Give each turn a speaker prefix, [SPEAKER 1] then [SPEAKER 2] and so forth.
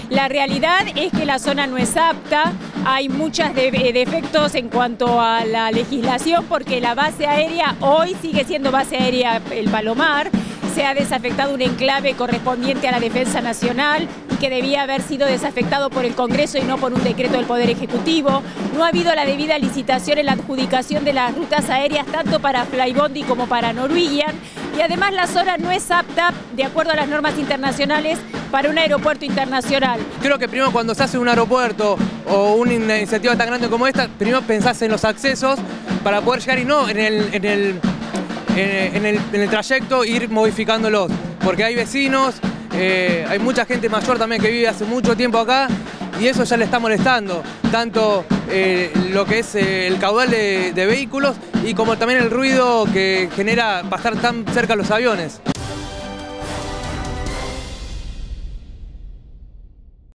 [SPEAKER 1] La realidad es que la zona no es apta, hay muchos defectos en cuanto a la legislación porque la base aérea hoy sigue siendo base aérea El Palomar, se ha desafectado un enclave correspondiente a la Defensa Nacional y que debía haber sido desafectado por el Congreso y no por un decreto del Poder Ejecutivo. No ha habido la debida licitación en la adjudicación de las rutas aéreas tanto para Flybondi como para Norwegian y además la zona no es apta, de acuerdo a las normas internacionales, para un aeropuerto internacional.
[SPEAKER 2] Creo que primero cuando se hace un aeropuerto o una iniciativa tan grande como esta, primero pensás en los accesos para poder llegar y no en el trayecto ir modificándolos, porque hay vecinos, hay mucha gente mayor también que vive hace mucho tiempo acá y eso ya le está molestando, tanto lo que es el caudal de vehículos y como también el ruido que genera pasar tan cerca los aviones.